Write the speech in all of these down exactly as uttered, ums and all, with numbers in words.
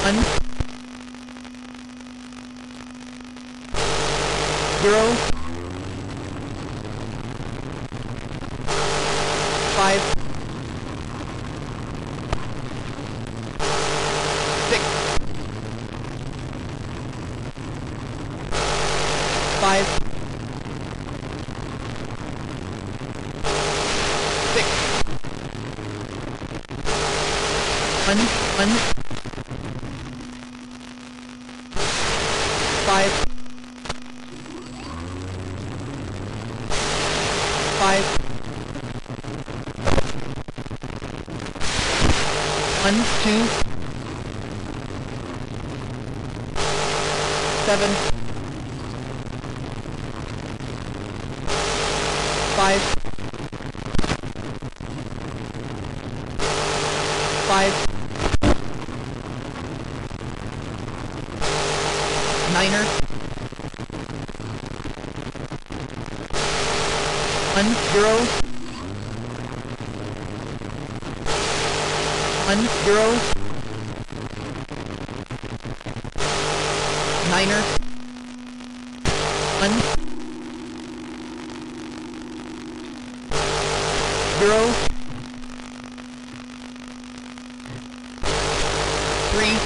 one, zero, five, six, five, six, one, one, five, five, one, two, seven, five, five, niner, one, zero, one, zero, niner, one, zero, three,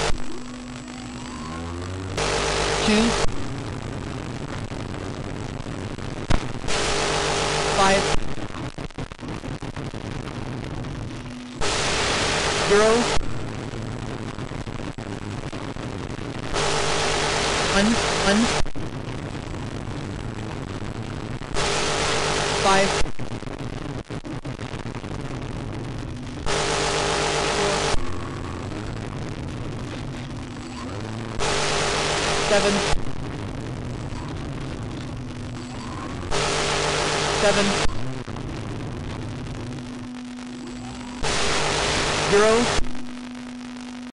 two, five, zero, one, one, five, seven, seven, zero,